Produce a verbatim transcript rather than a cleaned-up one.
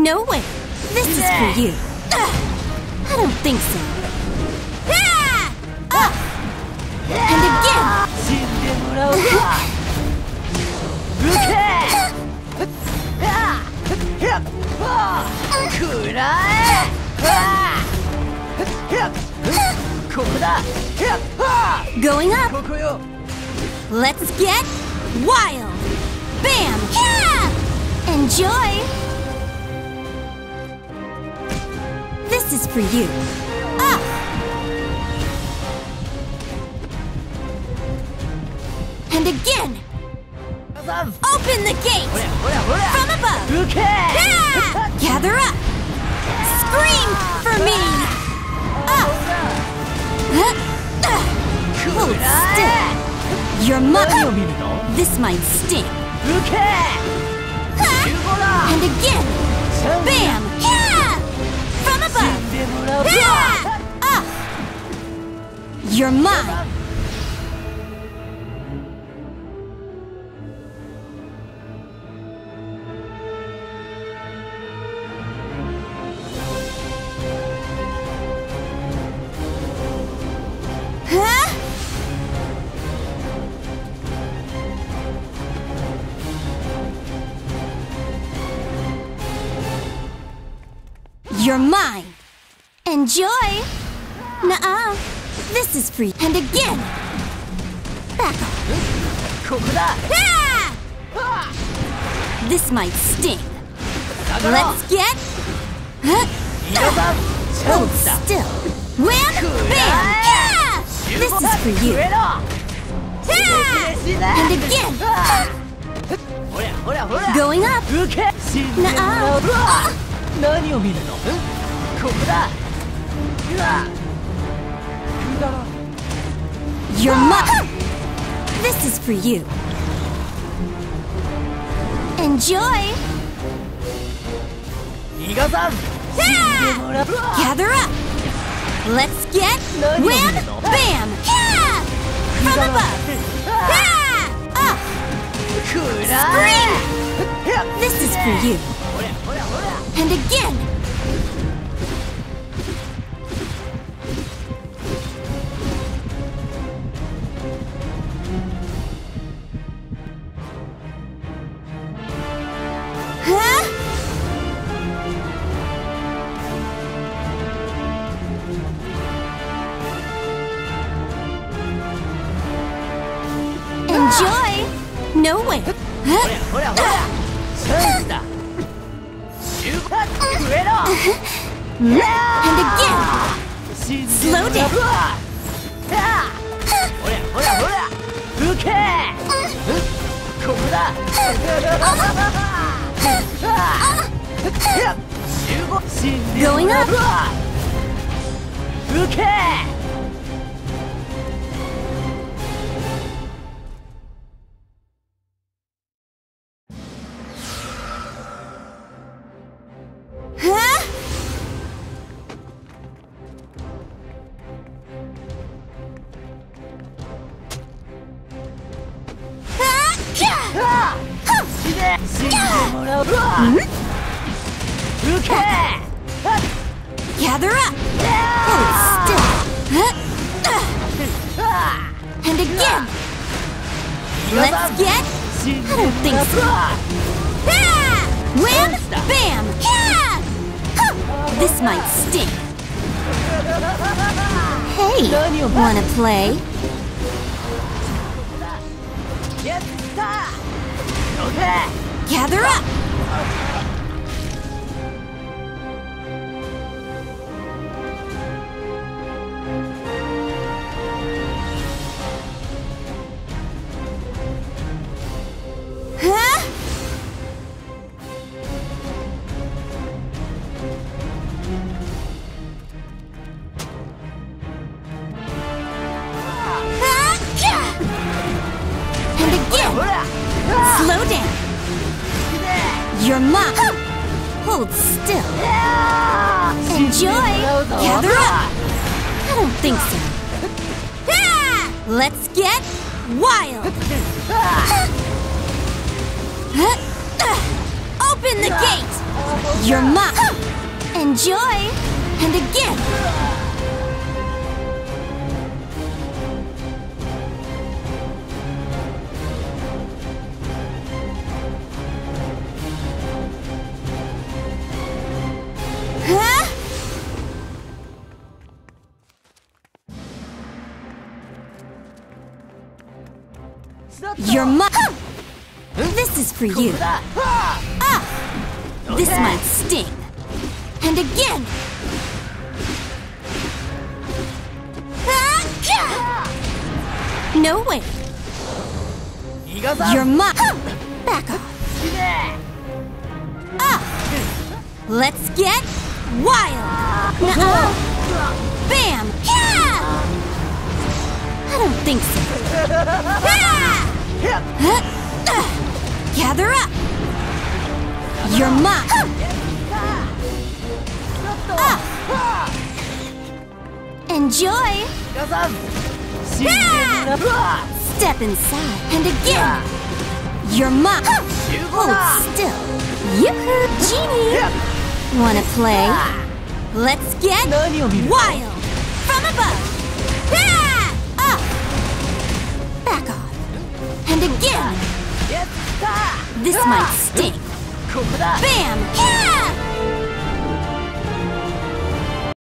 No way! This is for you! Ugh. I don't think so. Ah! Up! And again! Going up! Let's get wild! Bam! Yeah! Enjoy! This is for you. Up! And again! Open the gate! From above! Yeah! Gather up! Scream for me! Up! Hold still! You're mine! This might sting! And again! Bam! Yeah! From above! Yeah! Up! You're mine! Huh? You're mine. Enjoy. Nuh-uh. This is free. And again. Back off. Ah! This might sting. Let's get. Huh? Hold still. Wham! Bam! Yeah! This is for you. Ah! And again. Going up. Nuh-uh. Ah! You're mine. This is for you. Enjoy. Yeah! Gather up. Let's get wham, bam, yeah! From above. Yeah! Up. Spring. This is for you. And again. Huh? Enjoy. No way. Huh? And again. Slow down. Going up. Huh? Gather up. Hold still. And again. Let's get. I don't think so. Wham! Bam! Yeah! This might sting. Hey, wanna play? Gather up! Huh? And again! Slow down! You're mine! Hold still! Enjoy! Gather up! I don't think so. Let's get wild! Open the gate! You're mine! Enjoy! And again! Huh? You're mine! This is for you. Ah! This might sting. And again! No way! You're mine! Back off! Ah! Let's get wild! Nuh-uh. Bam! Yeah! I don't think so. Huh? Gather up! You're mine! Ah! Enjoy! Step inside, and again! You're mine! Hold still! Yoo-hoo! Genie! Wanna play? Let's get wild! From above! Ah! Back off! And again! This might sting! Bam!